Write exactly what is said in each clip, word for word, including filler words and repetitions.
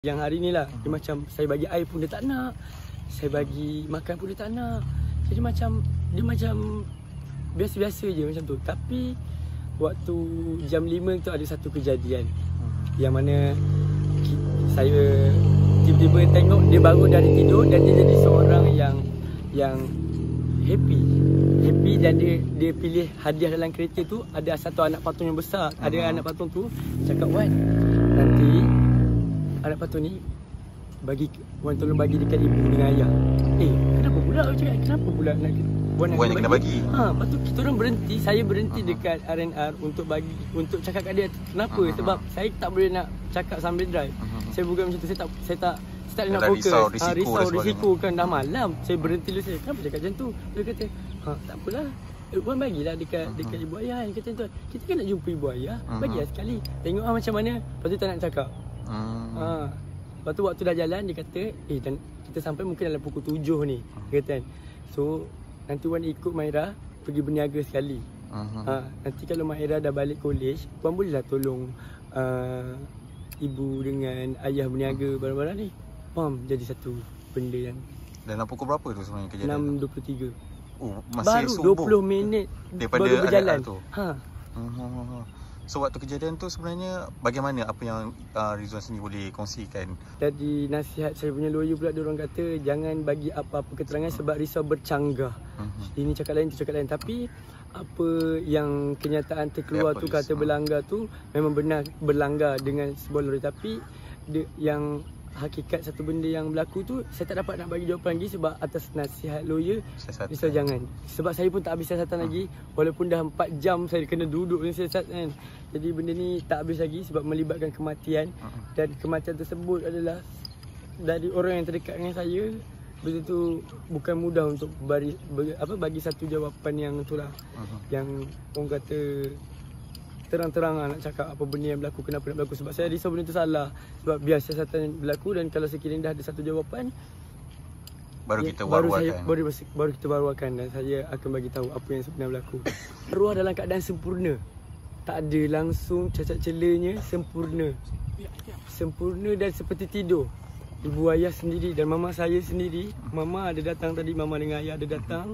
Yang hari ni lah, dia macam saya bagi air pun dia tak nak, saya bagi makan pun dia tak nak. Jadi macam, dia macam biasa-biasa je macam tu. Tapi waktu jam lima tu ada satu kejadian yang mana saya tiba-tiba tengok dia bangun dari tidur dan dia jadi seorang yang yang happy. Happy dan dia dia pilih hadiah dalam kereta tu, ada satu anak patung yang besar. Ada uh-huh. anak patung tu cakap, "Wan, nanti anak patung ni bagi Wan tolong bagi dekat ibu dengan ayah." Eh, kenapa pula aku cakap, kenapa pula nak Wan nak bagi? bagi? Ha, lepas tu kita orang berhenti, saya berhenti uh-huh. dekat R and R untuk bagi untuk cakap kat dia kenapa uh-huh. sebab saya tak boleh nak cakap sambil drive. Uh-huh. Saya bukan macam tu, saya tak saya tak saya tak nak fokus. Risau, risiko, ha, risau risiko kan dah malam. Saya berhenti dulu, saya kenapa cakap macam tu? Dia kata, "Ha, tak apalah. Wan bagilah dekat uh-huh. dekat ibu ayah." Dia kata tu, "Kita kan nak jumpa ibu ayah, uh-huh. bagilah sekali. Tengok ah macam mana." Lepas tu tak nak cakap. Hmm. Ha. Lepas tu waktu dah jalan dia kata, "Eh, dan kita sampai mungkin dalam pukul tujuh ni." Dia kata kan. So, nanti Wan ikut Maira pergi berniaga sekali. Uh-huh. Ha, nanti kalau Maira dah balik college, Wan bolehlah tolong uh, ibu dengan ayah berniaga barang-barang ni. Pam, jadi satu benda yang dalam pukul berapa tu sebenarnya kejadian? enam dua puluh tiga. Oh, masih baru subuh. dua puluh minit daripada baru berjalan tu. Ha. Uh-huh. So waktu kejadian tu sebenarnya bagaimana, apa yang uh, Rizwan sendiri boleh kongsikan? Tadi nasihat saya punya lawyer pula, dia orang kata jangan bagi apa-apa keterangan sebab risau bercanggah. Uh-huh. Ini cakap lain, tu cakap lain. Tapi apa yang kenyataan terkeluar tu kata berlanggar tu memang benar berlanggar dengan sebuah lawyer. Tapi dia, yang hakikat satu benda yang berlaku tu saya tak dapat nak bagi jawapan lagi sebab atas nasihat lawyer risau jangan. Sebab saya pun tak habis siasatan hmm. lagi, walaupun dah empat jam saya kena duduk dengan siasat kan. Jadi benda ni tak habis lagi sebab melibatkan kematian hmm. dan kematian tersebut adalah dari orang yang terdekat dengan saya. Benda tu bukan mudah untuk bagi, bagi, apa, bagi satu jawapan yang itulah hmm. yang orang kata terang-terang nak cakap apa benda yang berlaku, kenapa nak berlaku. Sebab saya risau benda tu salah. Sebab biar siasatan berlaku dan kalau sekiranya dah ada satu jawapan baru kita baru saya, wawarkan. baru, baru kita wawarkan dan saya akan bagi tahu apa yang sebenarnya berlaku. Arwah dalam keadaan sempurna. Tak ada langsung cacat celanya, sempurna. Sempurna dan seperti tidur. Ibu ayah sendiri dan mama saya sendiri. Mama ada datang tadi, mama dengan ayah ada datang.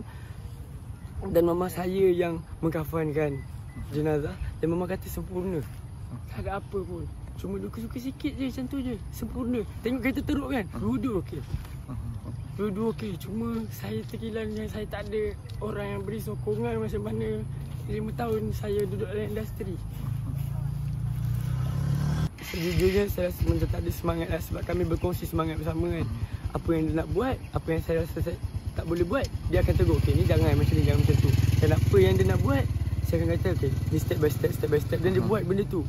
Dan mama saya yang mengkafankan jenazah dan mama kata sempurna. Tak ada apa pun. Cuma luka-luka sikit je, macam tu je. Sempurna. Tengok kereta teruk kan? Dua-dua okey. Dua-dua okey. Cuma saya terkilan yang saya tak ada orang yang beri sokongan macam mana lima tahun saya duduk dalam industri. Sejujurnya saya rasa macam tak ada semangat lah sebab kami berkongsi semangat bersama kan. Apa yang dia nak buat, apa yang saya rasa saya tak boleh buat, dia akan tegur, "Okey, ni jangan macam ni, jangan macam tu." Dan apa yang dia nak buat, saya akan kata, "Okey, ni step by step, step by step." Dan dia buat benda tu.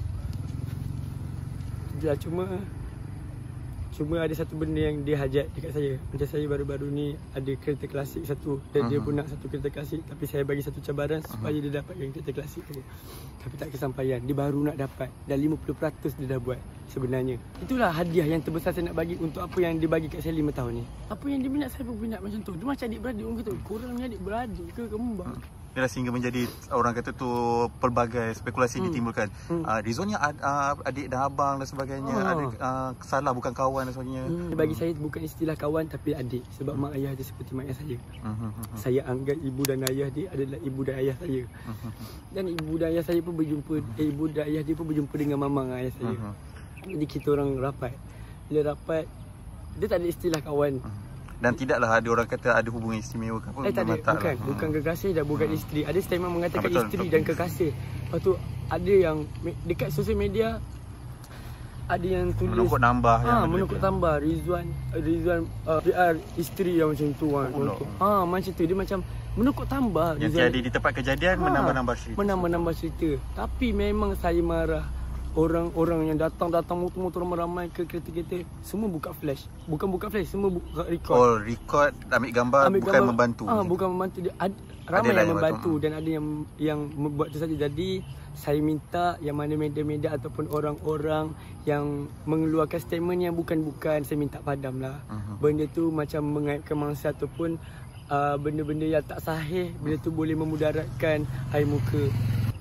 Ya, cuma Cuma ada satu benda yang dia hajat dekat saya. Macam saya baru-baru ni ada kereta klasik satu. Dan uh-huh. dia pun nak satu kereta klasik. Tapi saya bagi satu cabaran uh-huh. supaya dia dapatkan kereta klasik tu. Tapi tak kesampaian. Dia baru nak dapat. Dan lima puluh peratus dia dah buat sebenarnya. Itulah hadiah yang terbesar saya nak bagi untuk apa yang dia bagi kat saya lima tahun ni. Apa yang dia minat, saya pun minat macam tu. Dia macam adik-beradik. Orang kata, "Korang ni adik-beradik ke kembang?" Hmm. Dah sehingga menjadi orang kata tu pelbagai spekulasi hmm. ditimbulkan. Hmm. Uh, Rizwan yang uh, adik dan abang dan sebagainya, oh. ada uh, salah bukan kawan dan sebagainya. Hmm. Bagi saya bukan istilah kawan tapi adik sebab hmm. mak ayah dia seperti mak ayah saya. Hmm. Saya anggap ibu dan ayah dia adalah ibu dan ayah saya. Hmm. Dan ibu dan ayah saya pun berjumpa, eh, ibu dan ayah dia pun berjumpa dengan mama dan ayah saya. Hmm. Jadi kita orang rapat. Bila rapat dia tak ada istilah kawan. Hmm. Dan tidaklah ada orang kata ada hubungan istimewa kan? Eh tak ada, bukan, lah. bukan kekasih dan bukan hmm. isteri. Ada statement mengatakan ha, betul, isteri betul. dan kekasih. Lepas tu ada yang dekat sosial media ada yang tulis menukuk tambah ha, menukuk tambah Rizwan Rizwan uh, P R isteri yang macam tu kan. Oh, ha, macam tu dia macam menukuk tambah yang Rizwan. tiada di tempat kejadian ha, menambah-nambah cerita. Menambah-nambah cerita. Tapi memang saya marah. Orang-orang yang datang-datang motor-motor ramai ke kereta-kereta semua buka flash. Bukan buka flash, semua buka record. Oh, record, ambil gambar, ambil bukan gambar, membantu. Ah, bukan membantu dia. Ad, ramai yang, yang membantu dan ada yang yang membuat tu saja. Jadi saya minta yang mana media-media ataupun orang-orang yang mengeluarkan statement yang bukan-bukan, saya minta padamlah. Uh-huh. Benda tu macam mengaitkan mangsa ataupun uh, benda-benda yang tak sahih. Benda tu boleh memudaratkan air muka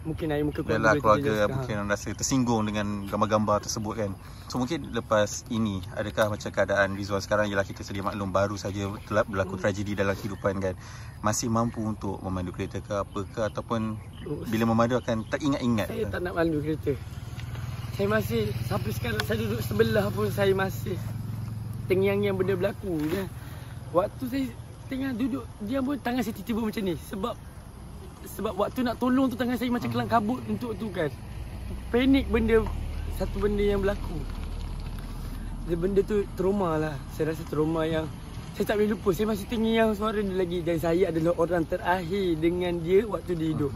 mungkin air muka keluarga, Yalah, keluarga terjejas. mungkin rasa tersinggung dengan gambar-gambar tersebut kan. So mungkin lepas ini, adakah macam keadaan Rizwan sekarang, ialah kita sedia maklum baru saja berlaku hmm. tragedi dalam kehidupan kan, masih mampu untuk memandu kereta ke apakah, ataupun oh, bila memandu akan tak ingat-ingat? Saya tak nak mandu kereta. Saya masih, sampai sekarang saya duduk sebelah pun saya masih tengyang-yang benda berlaku kan. Waktu saya tengah duduk, dia pun tangan saya tiba-tiba macam ni. Sebab sebab waktu nak tolong tu tangan saya macam kelang kabut untuk tu kan. Panik benda, satu benda yang berlaku. Benda tu trauma lah. Saya rasa trauma yang saya tak boleh lupa. Saya masih terngiang suara dia lagi. Dan saya adalah orang terakhir dengan dia waktu dia hidup.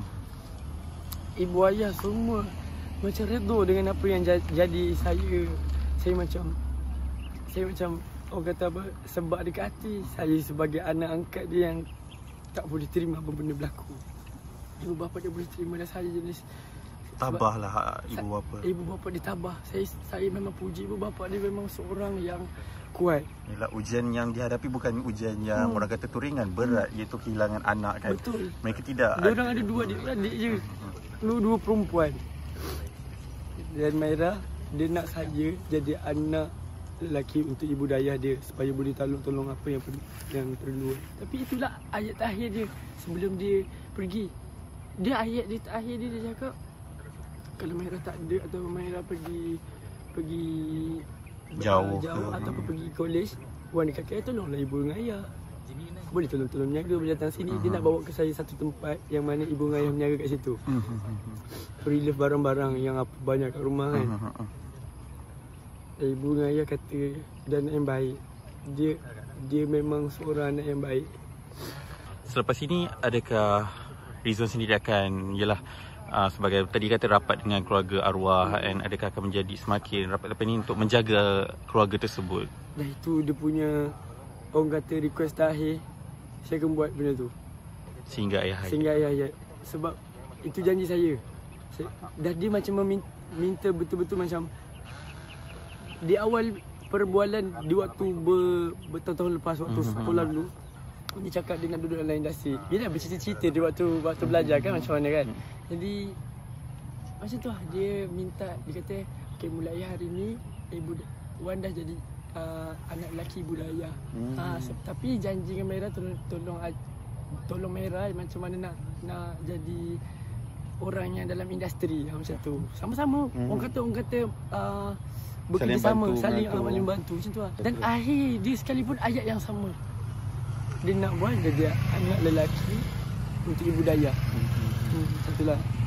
Ibu ayah semua macam redha dengan apa yang jadi saya. Saya macam Saya macam orang kata apa, sebab dekat hati. Saya sebagai anak angkat dia yang tak boleh terima apa benda berlaku. Ibu bapa dia boleh terima dan saya jenis tabahlah ibu bapa. Ibu bapa dia tabah. Saya saya memang puji ibu bapa dia, memang seorang yang kuat. Yalah, ujian yang dihadapi bukan ujian yang hmm. orang kata tu ringan, berat, hmm. iaitu kehilangan anak kan. Betul. Mereka tidak. Dia orang ada dua adik je. Dua dua perempuan. Dan Maira dia nak saya jadi anak lelaki untuk ibu dayah dia supaya boleh tolong-tolong apa yang yang perlu. Tapi itulah ayat terakhir dia sebelum dia pergi. Dia ayat dia terakhir dia, dia cakap kalau Maira tak ada atau Maira pergi pergi jauh, uh, jauh ataupun pergi college, Wan dekat K L, tolonglah ibu dengan ayah. Boleh tolong-tolong menjaga, boleh datang sini. Uh-huh. Dia nak bawa ke saya satu tempat yang mana ibu dengan ayah menjaga kat situ. Uh-huh. Relief barang-barang yang apa banyak kat rumah kan. Uh-huh. Ibu dengan ayah kata dia anak yang baik. Dia dia memang seorang anak yang baik. Selepas ini, adakah Rizwan sendiri akan, yalah, uh, sebagai tadi kata rapat dengan keluarga arwah, hmm. and adakah akan menjadi semakin rapat lepas ini untuk menjaga keluarga tersebut? Dah itu dia punya, orang kata request terakhir, saya akan buat benda tu. Sehingga ayah hayat. Sehingga ayah hayat. Sebab itu janji saya. saya dah dia macam meminta betul-betul macam di awal perbualan di waktu ber, bertahun-tahun lepas waktu mm-hmm. sekolah dulu, dia cakap dia nak duduk dalam industri. Dia dah bercerita-cerita dia waktu waktu belajar kan macam mana kan. Jadi macam tu lah dia minta, dia kata okey mulai hari ni ibu Wan dah jadi uh, anak lelaki ibu dayah. Mm. Uh, so, tapi janji dengan Maira tolong tolong tolong Maira macam mana nak nak jadi orang yang dalam industri macam tu. Sama-sama mm. orang kata orang kata uh, bekerjasama, saling saling bantu macam tu lah. Dan betul. Akhir dia sekalipun ayat yang sama. Dia nak buat dia, dia anak lelaki untuk ibu dayah. Hmm, hmm. Macam tu lah.